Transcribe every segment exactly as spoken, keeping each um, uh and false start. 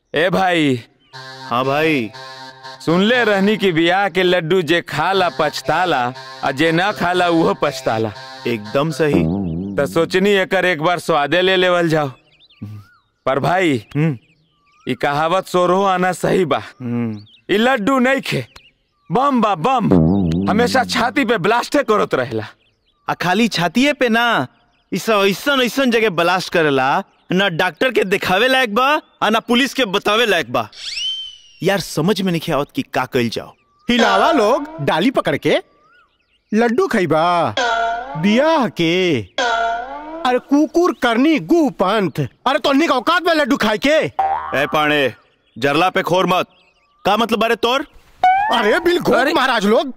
ए भाई। हाँ भाई। सुन ले रहनी की बियाह के लड्डू जे खाला पछताला और जे ना खाला वो पछताला। एकदम सही। तो सोचनी एकर एक बार स्वादे ले लेवल जाओ। पर भाई ये कहावत सोरो आना सही बा। ये लड्डू नहीं खे बम बा बम। हमेशा छाती पे ब्लास्टे करत रहेला। आ खाली छातीये पे ना ऐसा ऐसा जगह ब्लास्ट करेला ना डॉक्टर के दिखावे लायक बा और ना पुलिस के बतावे लायक बा। यार समझ में नहीं आवत कि का कइल जाओ। हिलावा लोग डाली पकड़ के लड्डू खइबा बियाह के। अरे कुकुर करनी गु पंथ। अरे तोहनी का औकात में लड्डू खाए के। ए पाणे जरला पे खोर मत। का मतलब अरे तोर? अरे बिल्कुल महाराज लोग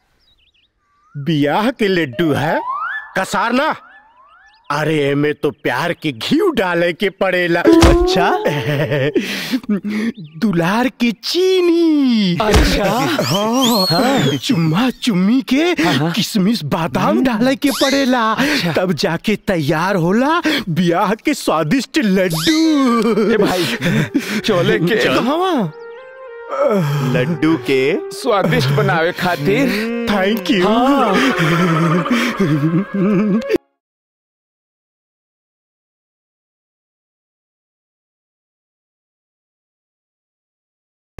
बियाह के लड्डू है कसार ना। अरे में तो प्यार के घी डाले के पड़ेला। अच्छा दुलार के चीनी। अच्छा हाँ, हाँ। चुम्मा चुम्मी के हाँ। किशमिश बादाम डाले के पड़ेला। अच्छा। तब जाके तैयार होला बियाह के स्वादिष्ट लड्डू। ए भाई चोले के कहां लड्डू के स्वादिष्ट बनावे खातिर थैंक यू। हाँ।